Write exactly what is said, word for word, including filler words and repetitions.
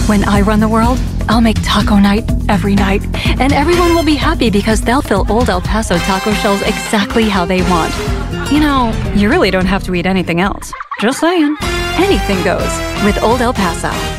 When I run the world, I'll make taco night every night, and everyone will be happy because they'll fill Old El Paso taco shells exactly how they want. You know, you really don't have to eat anything else. Just saying. Anything goes with Old El Paso.